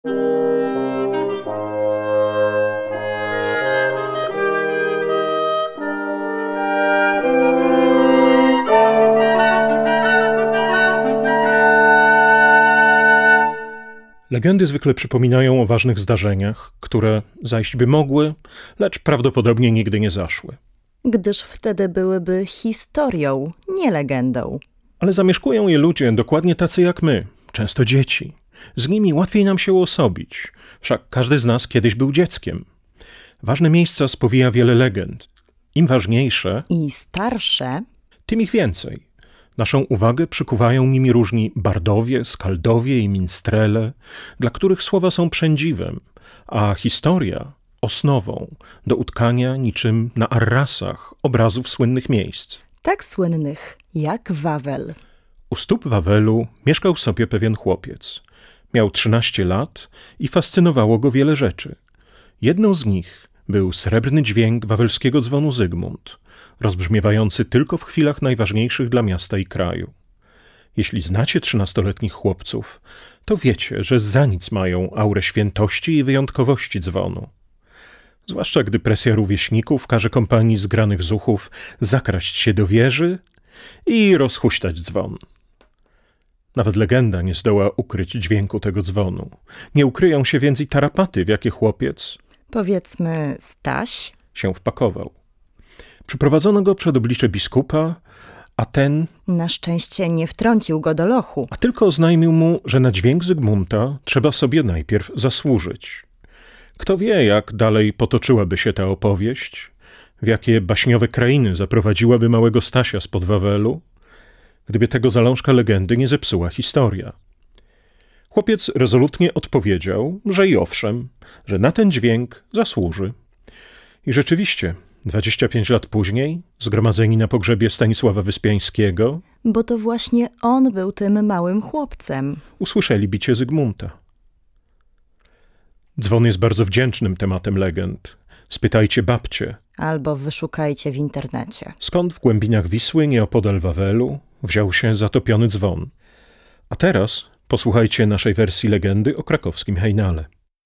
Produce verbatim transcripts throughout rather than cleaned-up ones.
Legendy zwykle przypominają o ważnych zdarzeniach, które zajść by mogły, lecz prawdopodobnie nigdy nie zaszły. Gdyż wtedy byłyby historią, nie legendą. Ale zamieszkują je ludzie dokładnie tacy jak my, często dzieci. Z nimi łatwiej nam się uosobić, wszak każdy z nas kiedyś był dzieckiem. Ważne miejsca spowija wiele legend. Im ważniejsze i starsze, tym ich więcej. Naszą uwagę przykuwają nimi różni bardowie, skaldowie i minstrele, dla których słowa są przędziwem, a historia osnową do utkania niczym na arrasach obrazów słynnych miejsc. Tak słynnych jak Wawel. U stóp Wawelu mieszkał sobie pewien chłopiec. Miał trzynaście lat i fascynowało go wiele rzeczy. Jedną z nich był srebrny dźwięk wawelskiego dzwonu Zygmunt, rozbrzmiewający tylko w chwilach najważniejszych dla miasta i kraju. Jeśli znacie trzynastoletnich chłopców, to wiecie, że za nic mają aurę świętości i wyjątkowości dzwonu. Zwłaszcza gdy presja rówieśników każe kompanii zgranych zuchów zakraść się do wieży i rozhuśtać dzwon. Nawet legenda nie zdoła ukryć dźwięku tego dzwonu. Nie ukryją się więc i tarapaty, w jakie chłopiec, powiedzmy Staś, się wpakował. Przyprowadzono go przed oblicze biskupa, a ten na szczęście nie wtrącił go do lochu, a tylko oznajmił mu, że na dźwięk Zygmunta trzeba sobie najpierw zasłużyć. Kto wie, jak dalej potoczyłaby się ta opowieść, w jakie baśniowe krainy zaprowadziłaby małego Stasia spod Wawelu, gdyby tego zalążka legendy nie zepsuła historia. Chłopiec rezolutnie odpowiedział, że i owszem, że na ten dźwięk zasłuży. I rzeczywiście, dwadzieścia pięć lat później, zgromadzeni na pogrzebie Stanisława Wyspiańskiego, bo to właśnie on był tym małym chłopcem, usłyszeli bicie Zygmunta. Dzwon jest bardzo wdzięcznym tematem legend. Spytajcie babcie. Albo wyszukajcie w internecie. Skąd w głębinach Wisły, nieopodal Wawelu, wziął się zatopiony dzwon. A teraz posłuchajcie naszej wersji legendy o krakowskim hejnale.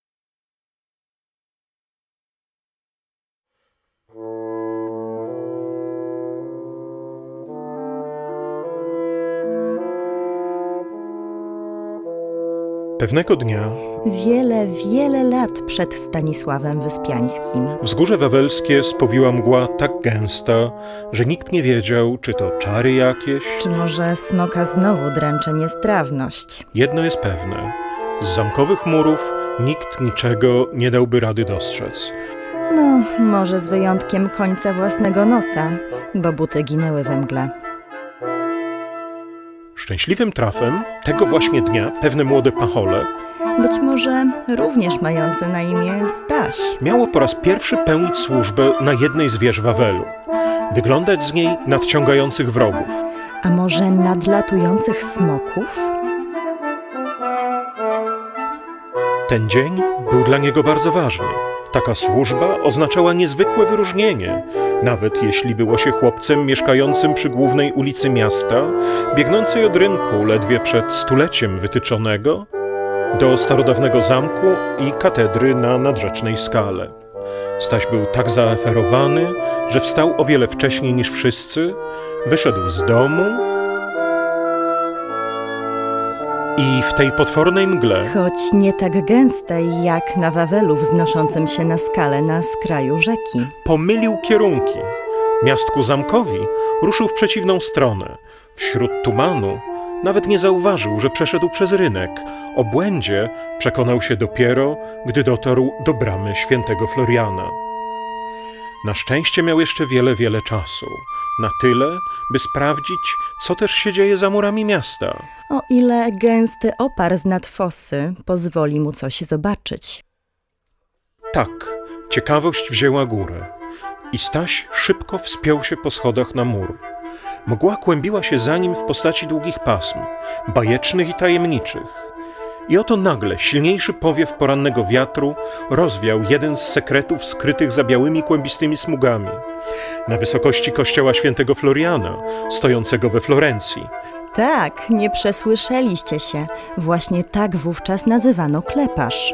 Pewnego dnia, wiele, wiele lat przed Stanisławem Wyspiańskim, wzgórze wawelskie spowiła mgła tak gęsta, że nikt nie wiedział, czy to czary jakieś, czy może smoka znowu dręczy niestrawność. Jedno jest pewne, z zamkowych murów nikt niczego nie dałby rady dostrzec. No, może z wyjątkiem końca własnego nosa, bo buty ginęły we mgle. Szczęśliwym trafem tego właśnie dnia pewne młode pachole, być może również mające na imię Staś, miało po raz pierwszy pełnić służbę na jednej z wież Wawelu, wyglądać z niej nadciągających wrogów. A może nadlatujących smoków? Ten dzień był dla niego bardzo ważny. Taka służba oznaczała niezwykłe wyróżnienie, nawet jeśli było się chłopcem mieszkającym przy głównej ulicy miasta, biegnącej od rynku ledwie przed stuleciem wytyczonego do starodawnego zamku i katedry na nadrzecznej skale. Staś był tak zaaferowany, że wstał o wiele wcześniej niż wszyscy, wyszedł z domu i w tej potwornej mgle, choć nie tak gęstej jak na Wawelu wznoszącym się na skale na skraju rzeki, pomylił kierunki. Miastku zamkowi ruszył w przeciwną stronę. Wśród tumanu nawet nie zauważył, że przeszedł przez rynek. O błędzie przekonał się dopiero, gdy dotarł do bramy świętego Floriana. Na szczęście miał jeszcze wiele, wiele czasu. Na tyle, by sprawdzić, co też się dzieje za murami miasta. O ile gęsty opar z nad fosy pozwoli mu coś zobaczyć. Tak, ciekawość wzięła górę i Staś szybko wspiął się po schodach na mur. Mgła kłębiła się za nim w postaci długich pasm, bajecznych i tajemniczych. I oto nagle silniejszy powiew porannego wiatru rozwiał jeden z sekretów skrytych za białymi kłębistymi smugami. Na wysokości kościoła świętego Floriana, stojącego we Florencji, Tak, nie przesłyszeliście się. Właśnie tak wówczas nazywano kleparz.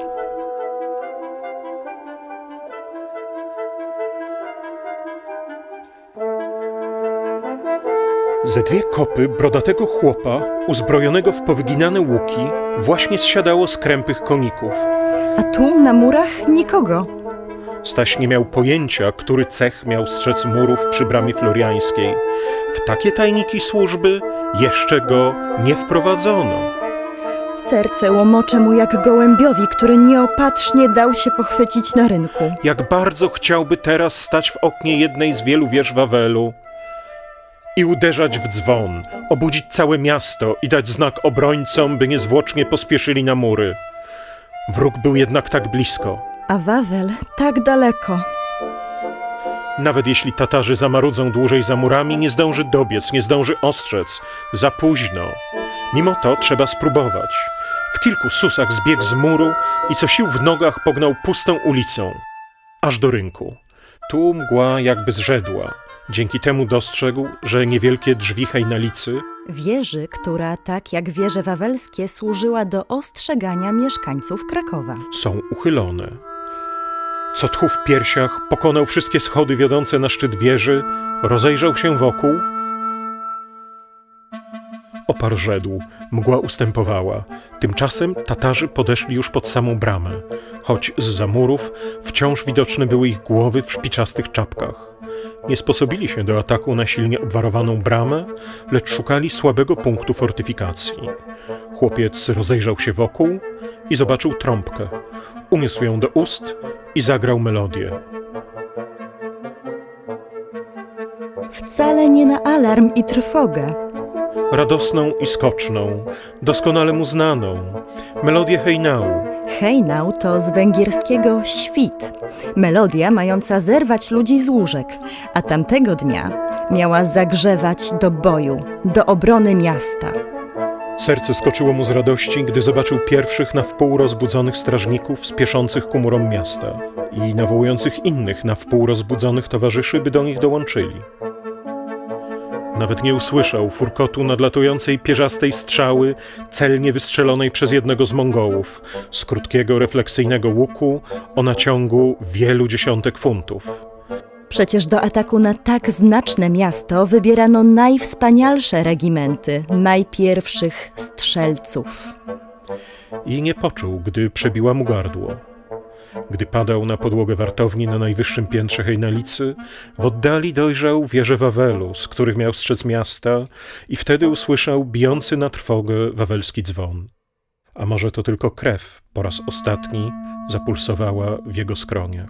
Ze dwie kopy brodatego chłopa, uzbrojonego w powyginane łuki, właśnie zsiadało z krępych koników. A tu na murach nikogo. Staś nie miał pojęcia, który cech miał strzec murów przy bramie floriańskiej. W takie tajniki służby jeszcze go nie wprowadzono. Serce łomocze mu jak gołębiowi, który nieopatrznie dał się pochwycić na rynku. Jak bardzo chciałby teraz stać w oknie jednej z wielu wież Wawelu i uderzać w dzwon, obudzić całe miasto i dać znak obrońcom, by niezwłocznie pospieszyli na mury. Wróg był jednak tak blisko. A Wawel tak daleko. Nawet jeśli Tatarzy zamarudzą dłużej za murami, nie zdąży dobiec, nie zdąży ostrzec. Za późno. Mimo to trzeba spróbować. W kilku susach zbiegł z muru i co sił w nogach pognał pustą ulicą. Aż do rynku. Tu mgła jakby zrzedła. Dzięki temu dostrzegł, że niewielkie drzwi hejnalicy, wieży, która tak jak wieże wawelskie służyła do ostrzegania mieszkańców Krakowa, są uchylone. Co tchu w piersiach, pokonał wszystkie schody wiodące na szczyt wieży, rozejrzał się wokół. Opar rzedł, mgła ustępowała. Tymczasem Tatarzy podeszli już pod samą bramę, choć zza murów wciąż widoczne były ich głowy w szpiczastych czapkach. Nie sposobili się do ataku na silnie obwarowaną bramę, lecz szukali słabego punktu fortyfikacji. Chłopiec rozejrzał się wokół i zobaczył trąbkę. Uniósł ją do ust i zagrał melodię. Wcale nie na alarm i trwogę. Radosną i skoczną, doskonale mu znaną, melodię hejnału. Hejnał to z węgierskiego świt, melodia mająca zerwać ludzi z łóżek, a tamtego dnia miała zagrzewać do boju, do obrony miasta. Serce skoczyło mu z radości, gdy zobaczył pierwszych na wpół rozbudzonych strażników spieszących ku murom miasta i nawołujących innych na wpół rozbudzonych towarzyszy, by do nich dołączyli. Nawet nie usłyszał furkotu nadlatującej pierzastej strzały, celnie wystrzelonej przez jednego z Mongołów, z krótkiego, refleksyjnego łuku o naciągu wielu dziesiątek funtów. Przecież do ataku na tak znaczne miasto wybierano najwspanialsze regimenty, najpierwszych strzelców. I nie poczuł, gdy przebiła mu gardło. Gdy padał na podłogę wartowni na najwyższym piętrze hejnalicy, w oddali dojrzał wieże Wawelu, z których miał strzec miasta, i wtedy usłyszał bijący na trwogę wawelski dzwon. A może to tylko krew po raz ostatni zapulsowała w jego skroniach.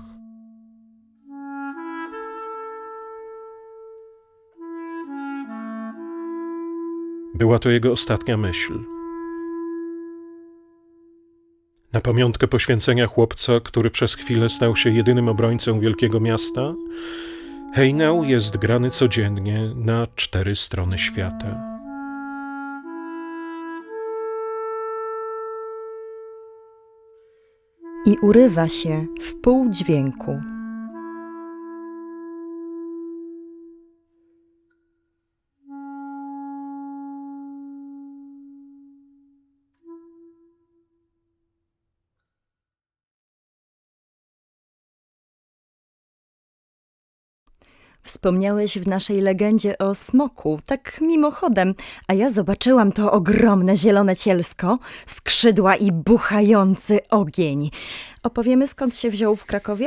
Była to jego ostatnia myśl. Na pamiątkę poświęcenia chłopca, który przez chwilę stał się jedynym obrońcą wielkiego miasta, hejnał jest grany codziennie na cztery strony świata. I urywa się w pół dźwięku. Wspomniałeś w naszej legendzie o smoku, tak mimochodem, a ja zobaczyłam to ogromne zielone cielsko, skrzydła i buchający ogień. Opowiemy, skąd się wziął w Krakowie?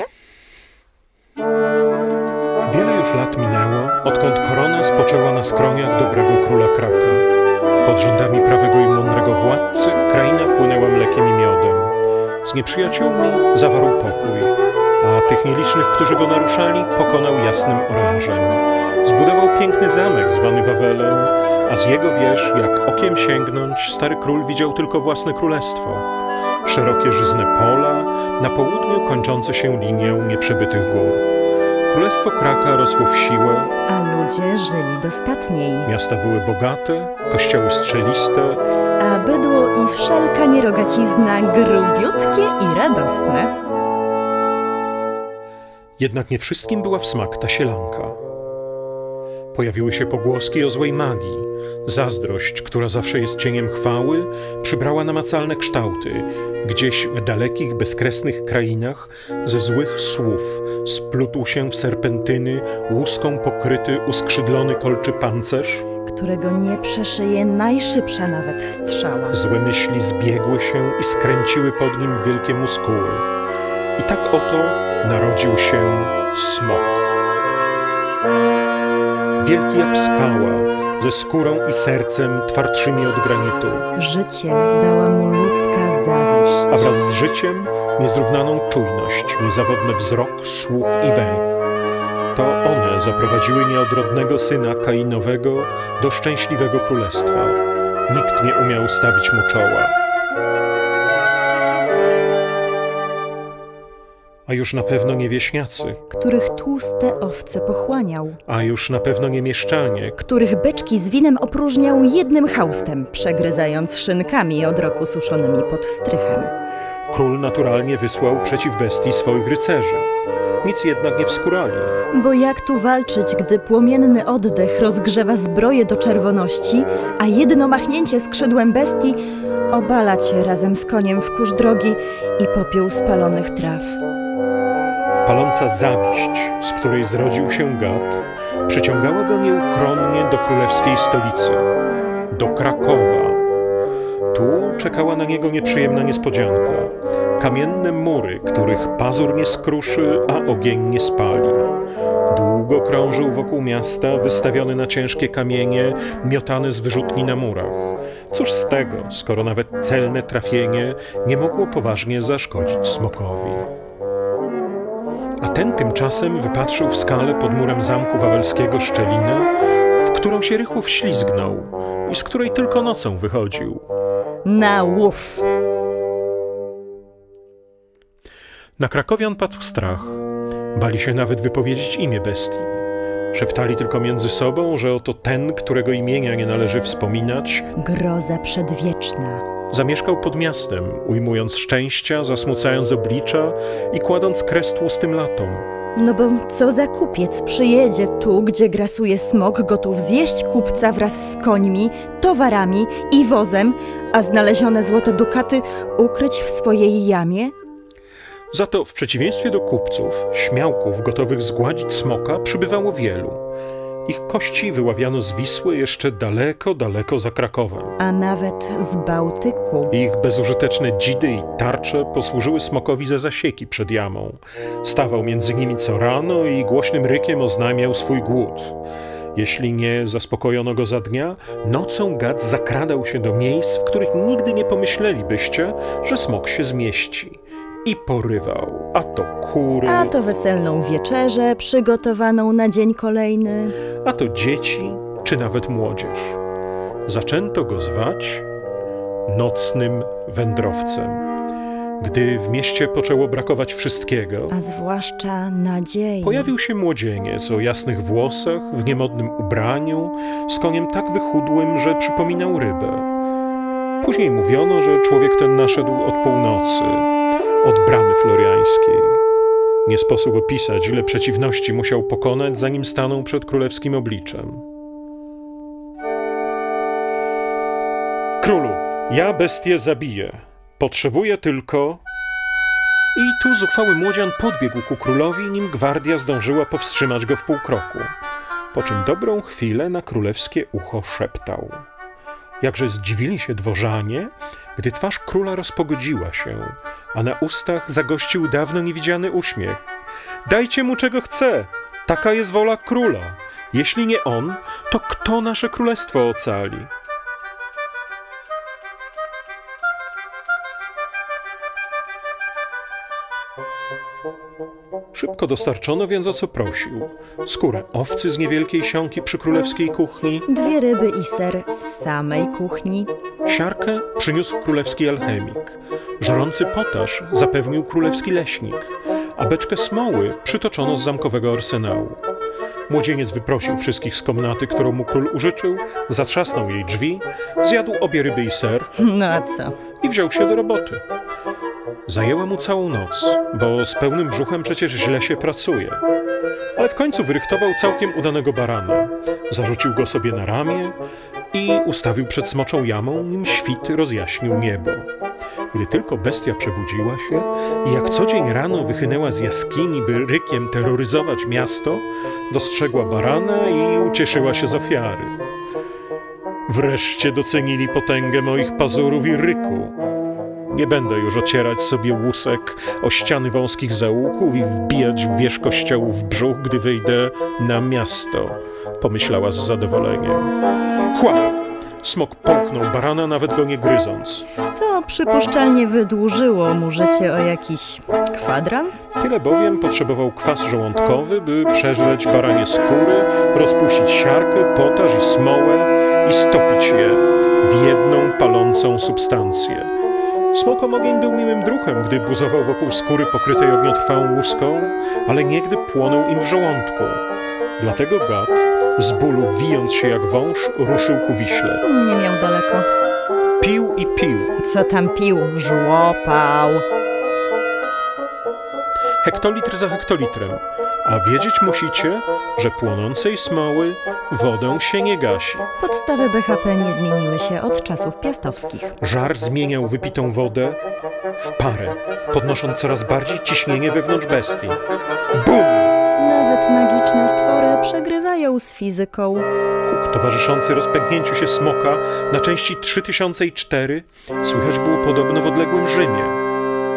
Wiele już lat minęło, odkąd korona spoczęła na skroniach dobrego króla Kraka. Pod rządami prawego i mądrego władcy kraina płynęła mlekiem i miodem. Z nieprzyjaciółmi zawarł pokój, a tych nielicznych, którzy go naruszali, pokonał jasnym orężem. Zbudował piękny zamek zwany Wawelem, a z jego wież, jak okiem sięgnąć, stary król widział tylko własne królestwo. Szerokie żyzne pola, na południu kończące się linią nieprzebytych gór. Królestwo Kraka rosło w siłę, a ludzie żyli dostatniej. Miasta były bogate, kościoły strzeliste, a bydło i wszelka nierogacizna grubiutkie i radosne. Jednak nie wszystkim była w smak ta sielanka. Pojawiły się pogłoski o złej magii. Zazdrość, która zawsze jest cieniem chwały, przybrała namacalne kształty. Gdzieś w dalekich, bezkresnych krainach ze złych słów splótł się w serpentyny łuską pokryty, uskrzydlony kolczy pancerz, którego nie przeszyje najszybsza nawet strzała. Złe myśli zbiegły się i skręciły pod nim wielkie muskuły. I tak oto narodził się smok. Wielki jak skała, ze skórą i sercem twardszymi od granitu. Życie dała mu ludzka zawiść. A wraz z życiem niezrównaną czujność, niezawodny wzrok, słuch i węch. To one zaprowadziły nieodrodnego syna Kainowego do szczęśliwego królestwa. Nikt nie umiał stawić mu czoła. A już na pewno nie wieśniacy, których tłuste owce pochłaniał, a już na pewno nie mieszczanie, których beczki z winem opróżniał jednym chaustem, przegryzając szynkami od roku suszonymi pod strychem. Król naturalnie wysłał przeciw bestii swoich rycerzy. Nic jednak nie wskórali. Bo jak tu walczyć, gdy płomienny oddech rozgrzewa zbroję do czerwoności, a jedno machnięcie skrzydłem bestii obala cię razem z koniem w kurz drogi i popiół spalonych traw. Paląca zawiść, z której zrodził się gad, przyciągała go nieuchronnie do królewskiej stolicy, do Krakowa. Tu czekała na niego nieprzyjemna niespodzianka. Kamienne mury, których pazur nie skruszy, a ogień nie spali. Długo krążył wokół miasta, wystawiony na ciężkie kamienie, miotany z wyrzutni na murach. Cóż z tego, skoro nawet celne trafienie nie mogło poważnie zaszkodzić smokowi. A ten tymczasem wypatrzył w skale pod murem zamku wawelskiego szczelinę, w którą się rychło wślizgnął i z której tylko nocą wychodził. Na łów! Na krakowian padł strach. Bali się nawet wypowiedzieć imię bestii. Szeptali tylko między sobą, że oto ten, którego imienia nie należy wspominać, groza przedwieczna, zamieszkał pod miastem, ujmując szczęścia, zasmucając oblicza i kładąc kres tłustym latom. No bo co za kupiec przyjedzie tu, gdzie grasuje smok, gotów zjeść kupca wraz z końmi, towarami i wozem, a znalezione złote dukaty ukryć w swojej jamie? Za to w przeciwieństwie do kupców, śmiałków gotowych zgładzić smoka przybywało wielu. Ich kości wyławiano z Wisły jeszcze daleko, daleko za Krakowem. A nawet z Bałtyku. Ich bezużyteczne dzidy i tarcze posłużyły smokowi za zasieki przed jamą. Stawał między nimi co rano i głośnym rykiem oznajmiał swój głód. Jeśli nie zaspokojono go za dnia, nocą gad zakradał się do miejsc, w których nigdy nie pomyślelibyście, że smok się zmieści. I porywał, a to kury, a to weselną wieczerzę przygotowaną na dzień kolejny, a to dzieci, czy nawet młodzież. Zaczęto go zwać nocnym wędrowcem. Gdy w mieście poczęło brakować wszystkiego, a zwłaszcza nadziei, pojawił się młodzieniec o jasnych włosach, w niemodnym ubraniu, z koniem tak wychudłym, że przypominał rybę. Później mówiono, że człowiek ten naszedł od północy, od bramy floriańskiej. Nie sposób opisać, ile przeciwności musiał pokonać, zanim stanął przed królewskim obliczem. Królu, ja bestię zabiję. Potrzebuję tylko... I tu zuchwały młodzian podbiegł ku królowi, nim gwardia zdążyła powstrzymać go w pół kroku. Po czym dobrą chwilę na królewskie ucho szeptał. Jakże zdziwili się dworzanie, gdy twarz króla rozpogodziła się, a na ustach zagościł dawno niewidziany uśmiech. Dajcie mu czego chce, taka jest wola króla. Jeśli nie on, to kto nasze królestwo ocali? Szybko dostarczono więc o co prosił. Skórę owcy z niewielkiej sionki przy królewskiej kuchni, dwie ryby i ser z samej kuchni. Siarkę przyniósł królewski alchemik. Żrący potaż zapewnił królewski leśnik, a beczkę smoły przytoczono z zamkowego arsenału. Młodzieniec wyprosił wszystkich z komnaty, którą mu król użyczył, zatrzasnął jej drzwi, zjadł obie ryby i ser. No a co? I wziął się do roboty. Zajęła mu całą noc, bo z pełnym brzuchem przecież źle się pracuje. Ale w końcu wyrychtował całkiem udanego barana. Zarzucił go sobie na ramię i ustawił przed smoczą jamą, nim świt rozjaśnił niebo. Gdy tylko bestia przebudziła się i jak co dzień rano wychynęła z jaskini, by rykiem terroryzować miasto, dostrzegła barana i ucieszyła się z ofiary. Wreszcie docenili potęgę moich pazurów i ryku. Nie będę już ocierać sobie łusek o ściany wąskich zaułków i wbijać w wierzch kościołu w brzuch, gdy wyjdę na miasto, pomyślała z zadowoleniem. Kłap! Smok połknął barana, nawet go nie gryząc. To przypuszczalnie wydłużyło mu życie o jakiś kwadrans? Tyle bowiem potrzebował kwas żołądkowy, by przeżreć baranie skóry, rozpuścić siarkę, potaż i smołę i stopić je w jedną palącą substancję. Smok ogień był miłym druhem, gdy buzował wokół skóry pokrytej ogniotrwałą łuską, ale niegdy płonął im w żołądku. Dlatego gad, z bólu wijąc się jak wąż, ruszył ku Wiśle. Nie miał daleko. Pił i pił. Co tam pił? Żłopał. Hektolitr za hektolitrem. A wiedzieć musicie, że płonącej smoły wodą się nie gasi. Podstawy B H P nie zmieniły się od czasów piastowskich. Żar zmieniał wypitą wodę w parę, podnosząc coraz bardziej ciśnienie wewnątrz bestii. Bum! Nawet magiczne stwory przegrywają z fizyką. Huk towarzyszący rozpęknięciu się smoka na części trzy tysiące cztery słychać było podobno w odległym Rzymie.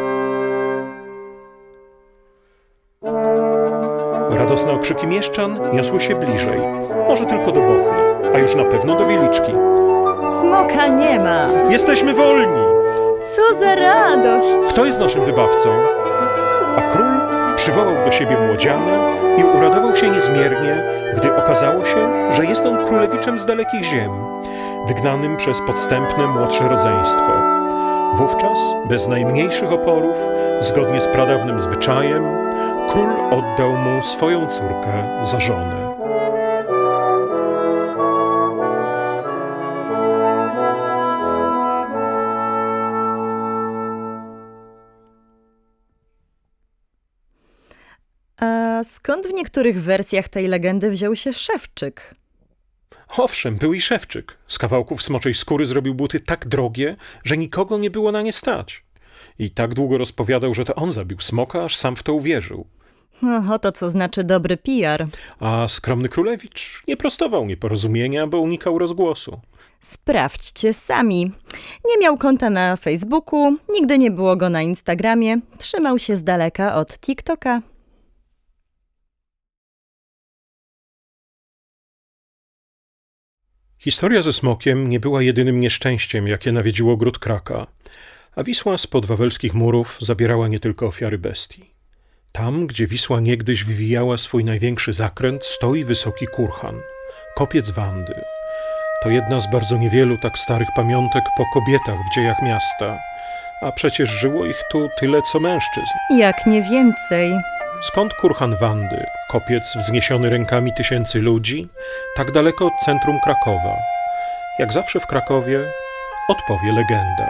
Radosne okrzyki mieszczan niosły się bliżej, może tylko do Bochni, a już na pewno do Wieliczki. Smoka nie ma! Jesteśmy wolni! Co za radość! Kto jest naszym wybawcą? A król przywołał do siebie młodziana i uradował się niezmiernie, gdy okazało się, że jest on królewiczem z dalekich ziem, wygnanym przez podstępne młodsze rodzeństwo. Wówczas, bez najmniejszych oporów, zgodnie z pradawnym zwyczajem, król oddał mu swoją córkę za żonę. A skąd w niektórych wersjach tej legendy wziął się szewczyk? Owszem, był i szewczyk. Z kawałków smoczej skóry zrobił buty tak drogie, że nikogo nie było na nie stać. I tak długo rozpowiadał, że to on zabił smoka, aż sam w to uwierzył. No, oto co znaczy dobry P R. A skromny królewicz nie prostował nieporozumienia, bo unikał rozgłosu. Sprawdźcie sami. Nie miał konta na Facebooku, nigdy nie było go na Instagramie, trzymał się z daleka od TikToka. Historia ze smokiem nie była jedynym nieszczęściem, jakie nawiedziło gród Kraka, a Wisła spod wawelskich murów zabierała nie tylko ofiary bestii. Tam, gdzie Wisła niegdyś wywijała swój największy zakręt, stoi wysoki kurhan, kopiec Wandy. To jedna z bardzo niewielu tak starych pamiątek po kobietach w dziejach miasta, a przecież żyło ich tu tyle co mężczyzn. Jak nie więcej. Skąd kurhan Wandy, kopiec wzniesiony rękami tysięcy ludzi, tak daleko od centrum Krakowa? Jak zawsze w Krakowie odpowie legenda.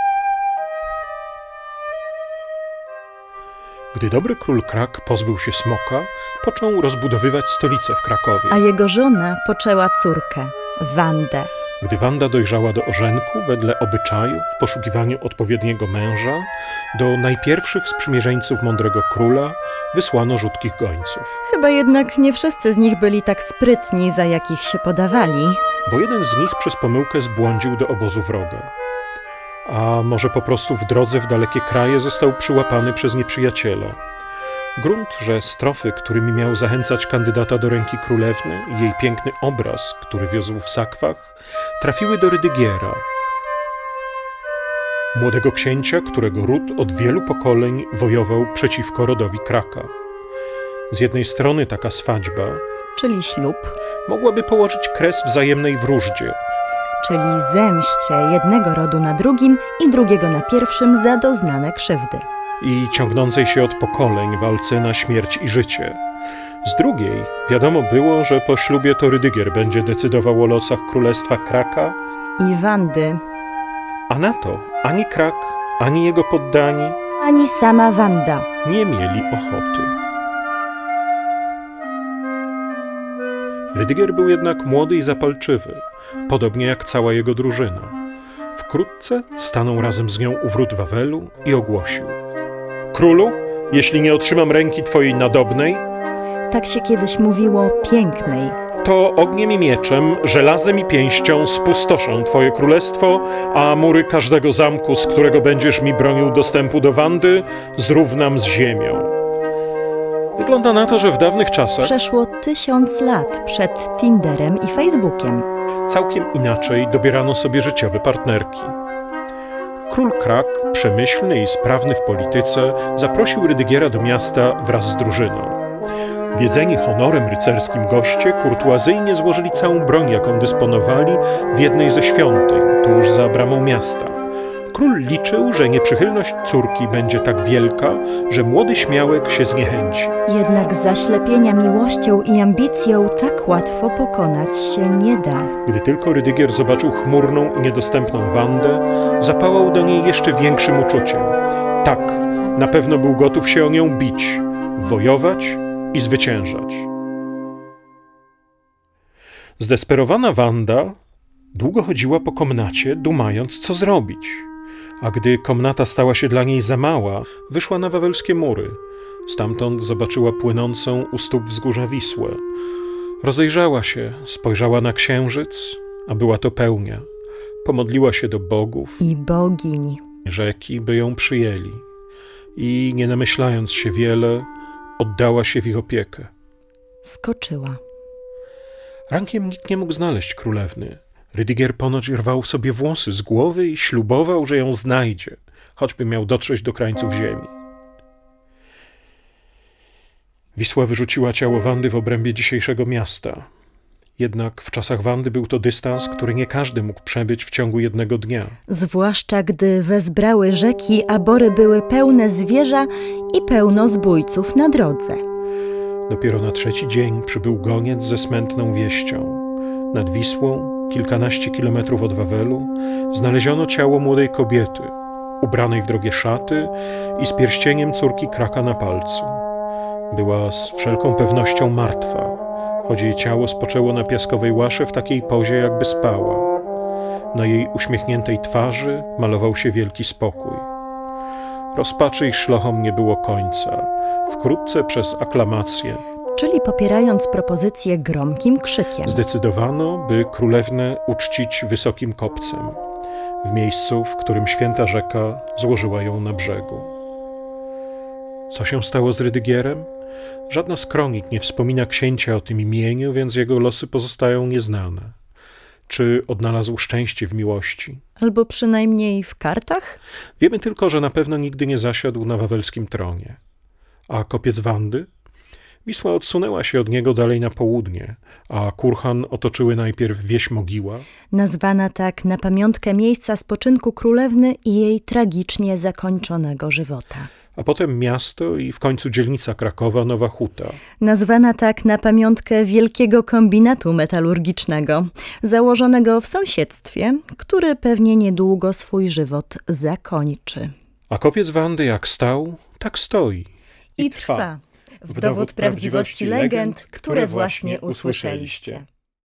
Gdy dobry król Krak pozbył się smoka, począł rozbudowywać stolicę w Krakowie. A jego żona poczęła córkę, Wandę. Gdy Wanda dojrzała do ożenku, wedle obyczaju, w poszukiwaniu odpowiedniego męża, do najpierwszych sprzymierzeńców mądrego króla wysłano rzutkich gońców. Chyba jednak nie wszyscy z nich byli tak sprytni, za jakich się podawali. Bo jeden z nich przez pomyłkę zbłądził do obozu wroga. A może po prostu w drodze w dalekie kraje został przyłapany przez nieprzyjaciela. Grunt, że strofy, którymi miał zachęcać kandydata do ręki królewny i jej piękny obraz, który wiózł w sakwach, trafiły do Rydygiera, młodego księcia, którego ród od wielu pokoleń wojował przeciwko rodowi Kraka. Z jednej strony taka swadźba, czyli ślub, mogłaby położyć kres wzajemnej wróżdzie, czyli zemście jednego rodu na drugim i drugiego na pierwszym za doznane krzywdy. I ciągnącej się od pokoleń walce na śmierć i życie. Z drugiej wiadomo było, że po ślubie to Rydygier będzie decydował o losach królestwa Kraka i Wandy. A na to ani Krak, ani jego poddani, ani sama Wanda nie mieli ochoty. Rydygier był jednak młody i zapalczywy, podobnie jak cała jego drużyna. Wkrótce stanął razem z nią u wrót Wawelu i ogłosił: Królu, jeśli nie otrzymam ręki twojej nadobnej, Tak się kiedyś mówiło, pięknej. to ogniem i mieczem, żelazem i pięścią spustoszą twoje królestwo, a mury każdego zamku, z którego będziesz mi bronił dostępu do Wandy, zrównam z ziemią. Wygląda na to, że w dawnych czasach Przeszło tysiąc lat przed Tinderem i Facebookiem. całkiem inaczej dobierano sobie życiowe partnerki. Król Krak, przemyślny i sprawny w polityce, zaprosił Rydygiera do miasta wraz z drużyną. Wiedzeni honorem rycerskim goście kurtuazyjnie złożyli całą broń, jaką dysponowali, w jednej ze świątyń, tuż za bramą miasta. Król liczył, że nieprzychylność córki będzie tak wielka, że młody śmiałek się zniechęci. Jednak zaślepienia miłością i ambicją tak łatwo pokonać się nie da. Gdy tylko Rydygier zobaczył chmurną i niedostępną Wandę, zapałał do niej jeszcze większym uczuciem. Tak, na pewno był gotów się o nią bić, wojować i zwyciężać. Zdesperowana Wanda długo chodziła po komnacie, dumając, co zrobić. A gdy komnata stała się dla niej za mała, wyszła na wawelskie mury. Stamtąd zobaczyła płynącą u stóp wzgórza Wisłę. Rozejrzała się, spojrzała na księżyc, a była to pełnia. Pomodliła się do bogów I bogiń. rzeki, by ją przyjęli. I nie namyślając się wiele, oddała się w ich opiekę. Skoczyła. Rankiem nikt nie mógł znaleźć królewny. Rydygier ponoć rwał sobie włosy z głowy i ślubował, że ją znajdzie, choćby miał dotrzeć do krańców ziemi. Wisła wyrzuciła ciało Wandy w obrębie dzisiejszego miasta. Jednak w czasach Wandy był to dystans, który nie każdy mógł przebyć w ciągu jednego dnia. Zwłaszcza gdy wezbrały rzeki, a bory były pełne zwierza i pełno zbójców na drodze. Dopiero na trzeci dzień przybył goniec ze smętną wieścią. Nad Wisłą, kilkanaście kilometrów od Wawelu, znaleziono ciało młodej kobiety, ubranej w drogie szaty i z pierścieniem córki Kraka na palcu. Była z wszelką pewnością martwa, choć jej ciało spoczęło na piaskowej łasze w takiej pozie, jakby spała. Na jej uśmiechniętej twarzy malował się wielki spokój. Rozpaczy i szlochom nie było końca. Wkrótce przez aklamację, Czyli popierając propozycję gromkim krzykiem. zdecydowano, by królewnę uczcić wysokim kopcem, w miejscu, w którym święta rzeka złożyła ją na brzegu. Co się stało z Rydygierem? Żadna z kronik nie wspomina księcia o tym imieniu, więc jego losy pozostają nieznane. Czy odnalazł szczęście w miłości? Albo przynajmniej w kartach? Wiemy tylko, że na pewno nigdy nie zasiadł na wawelskim tronie. A kopiec Wandy? Wisła odsunęła się od niego dalej na południe, a kurhan otoczyły najpierw wieś Mogiła, Nazwana tak na pamiątkę miejsca spoczynku królewny i jej tragicznie zakończonego żywota. a potem miasto i w końcu dzielnica Krakowa, Nowa Huta. Nazwana tak na pamiątkę wielkiego kombinatu metalurgicznego, założonego w sąsiedztwie, który pewnie niedługo swój żywot zakończy. A kopiec Wandy jak stał, tak stoi. I trwa. W dowód prawdziwości legend, które właśnie usłyszeliście.